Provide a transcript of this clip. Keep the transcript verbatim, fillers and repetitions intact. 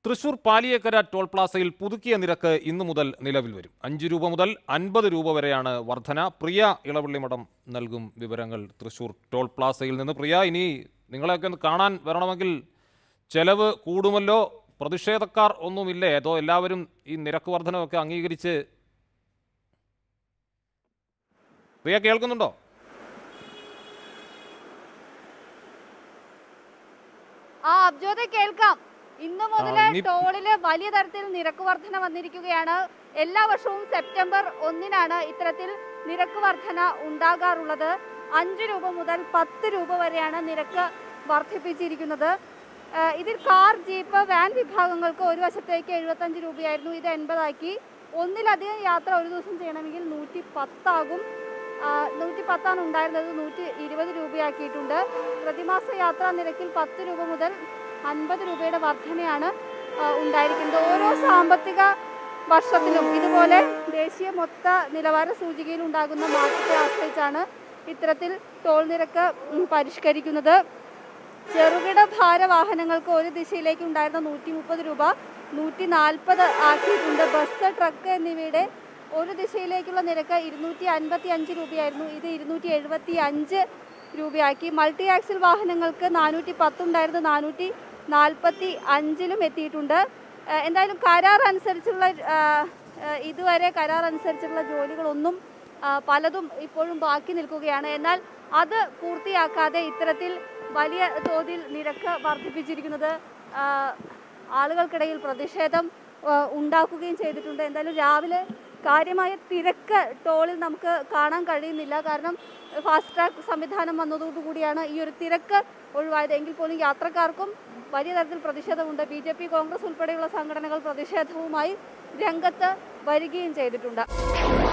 Thrissur Paliyekkara toll പ്ലാസയിൽ പുതുക്കിയ നിരക്ക് ഇന്നു മുതൽ നിലവിൽ വരും. അഞ്ച് രൂപ മുതൽ അൻപത് രൂപ വരെയാണ് വർധന. പ്രിയ ഇളവള്ളി മഠം നൽകും വിവരങ്ങൾ തൃശൂർ ടോൾ പ്ലാസയിൽ നിന്ന്. പ്രിയ, ഇനി നിങ്ങളെയൊക്കെ ഒന്ന് കാണാൻ വരണമെങ്കിൽ ചെലവ് കൂടുമല്ലോ. പ്രതിഷേധക്കാർ ഒന്നുമില്ലേ? അതോ എല്ലാവരും ഈ നിരക്ക് വർധനമൊക്കെ അംഗീകരിച്ച്? പ്രിയ, കേൾക്കുന്നുണ്ടോ? ആ അബ്ജോദ, കേൾക്കാം. ഇന്നു മുതൽ ടോളില് വലിയ തരത്തിൽ നിരക്ക് വർധന വന്നിരിക്കുകയാണ്. എല്ലാ വർഷവും സെപ്റ്റംബർ ഒന്നിനാണ് ഇത്തരത്തിൽ നിരക്ക് വർധന ഉണ്ടാകാറുള്ളത്. അഞ്ച് രൂപ മുതൽ പത്ത് രൂപ വരെയാണ് നിരക്ക് വർദ്ധിപ്പിച്ചിരിക്കുന്നത്. ഇതിൽ കാർ, ജീപ്പ്, വാൻ വിഭാഗങ്ങൾക്ക് ഒരു വശത്തേക്ക് എഴുപത്തഞ്ച് രൂപയായിരുന്നു, ഇത് എൺപതാക്കി. ഒന്നിലധികം യാത്ര ഒരു ദിവസം ചെയ്യണമെങ്കിൽ നൂറ്റി പത്താകും. നൂറ്റി പത്താണ് ഉണ്ടായിരുന്നത്, നൂറ്റി ഇരുപത് രൂപയാക്കിയിട്ടുണ്ട്. പ്രതിമാസ യാത്രാ നിരക്കിൽ പത്ത് രൂപ മുതൽ അൻപത് രൂപയുടെ വർധനയാണ് ഉണ്ടായിരിക്കുന്നത്. ഓരോ സാമ്പത്തിക വർഷത്തിലും ഇതുപോലെ ദേശീയ മൊത്ത നിലവാര സൂചികയിൽ ഉണ്ടാകുന്ന മാറ്റത്തെ ആശ്രയിച്ചാണ് ഇത്തരത്തിൽ ടോൾ നിരക്ക് പരിഷ്കരിക്കുന്നത്. ചെറുകിട ഭാര വാഹനങ്ങൾക്ക് ഒരു ദിശയിലേക്ക് ഉണ്ടായിരുന്ന നൂറ്റി മുപ്പത് രൂപ നൂറ്റി നാൽപ്പത് ആക്കിയിട്ടുണ്ട്. ബസ്, ട്രക്ക് എന്നിവയുടെ ഒരു ദിശയിലേക്കുള്ള നിരക്ക് ഇരുന്നൂറ്റി അൻപത്തി അഞ്ച് രൂപയായിരുന്നു, ഇത് ഇരുന്നൂറ്റി എഴുപത്തി അഞ്ച് രൂപയാക്കി. മൾട്ടി ആക്സിൽ വാഹനങ്ങൾക്ക് നാനൂറ്റി പത്തുണ്ടായിരുന്നു, നാനൂറ്റി നാൽപ്പത്തി അഞ്ചിലും എത്തിയിട്ടുണ്ട്. എന്തായാലും കരാർ അനുസരിച്ചുള്ള ഇതുവരെ കരാർ അനുസരിച്ചുള്ള ജോലികളൊന്നും പലതും ഇപ്പോഴും ബാക്കി നിൽക്കുകയാണ്. എന്നാൽ അത് പൂർത്തിയാക്കാതെ ഇത്തരത്തിൽ വലിയ തോതിൽ നിരക്ക് വർദ്ധിപ്പിച്ചിരിക്കുന്നത് ആളുകൾക്കിടയിൽ പ്രതിഷേധം ഉണ്ടാക്കുകയും ചെയ്തിട്ടുണ്ട്. എന്തായാലും രാവിലെ കാര്യമായ തിരക്ക് ടോളിൽ നമുക്ക് കാണാൻ കഴിയുന്നില്ല. കാരണം ഫാസ്റ്റ് ട്രാക്ക് സംവിധാനം വന്നതോടുകൂടിയാണ് ഈ ഒരു തിരക്ക് ഒഴിവായത്. എങ്കിൽ പോലും യാത്രക്കാർക്കും വലിയ തരത്തിൽ പ്രതിഷേധമുണ്ട്. ബി ജെ പി, കോൺഗ്രസ് ഉൾപ്പെടെയുള്ള സംഘടനകൾ പ്രതിഷേധവുമായി രംഗത്ത് വരികയും ചെയ്തിട്ടുണ്ട്.